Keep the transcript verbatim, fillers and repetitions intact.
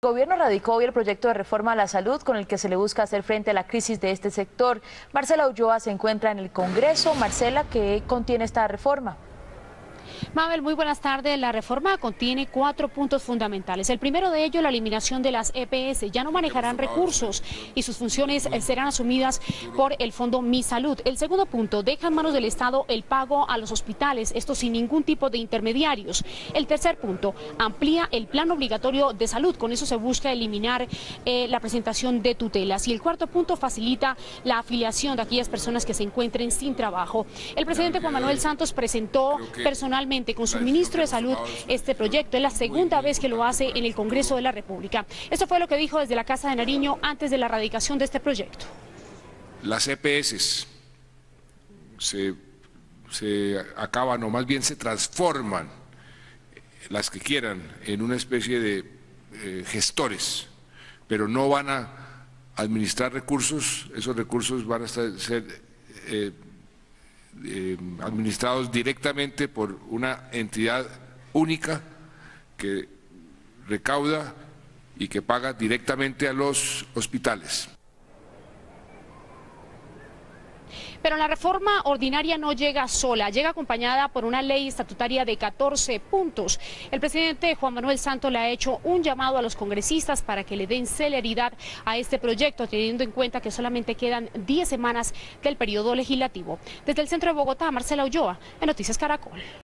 gobierno radicó hoy el proyecto de reforma a la salud con el que se le busca hacer frente a la crisis de este sector. Marcela Ulloa se encuentra en el Congreso. Marcela, ¿qué contiene esta reforma? Mabel, muy buenas tardes. La reforma contiene cuatro puntos fundamentales. El primero de ellos, la eliminación de las E P S. Ya no manejarán recursos y sus funciones serán asumidas por el Fondo Mi Salud. El segundo punto, deja en manos del Estado el pago a los hospitales, esto sin ningún tipo de intermediarios. El tercer punto, amplía el plan obligatorio de salud. Con eso se busca eliminar eh, la presentación de tutelas. Y el cuarto punto, facilita la afiliación de aquellas personas que se encuentren sin trabajo. El presidente Juan Manuel Santos presentó personalmente con su ministro de Salud este proyecto. Es la segunda vez que lo hace en el Congreso de la República. Esto fue lo que dijo desde la Casa de Nariño antes de la radicación de este proyecto. Las E P S se, se acaban, o más bien se transforman, las que quieran, en una especie de eh, gestores, pero no van a administrar recursos. Esos recursos van a estar, ser eh, Eh, administrados directamente por una entidad única que recauda y que paga directamente a los hospitales. Pero la reforma ordinaria no llega sola, llega acompañada por una ley estatutaria de catorce puntos. El presidente Juan Manuel Santos le ha hecho un llamado a los congresistas para que le den celeridad a este proyecto, teniendo en cuenta que solamente quedan diez semanas del periodo legislativo. Desde el centro de Bogotá, Marcela Ulloa, en Noticias Caracol.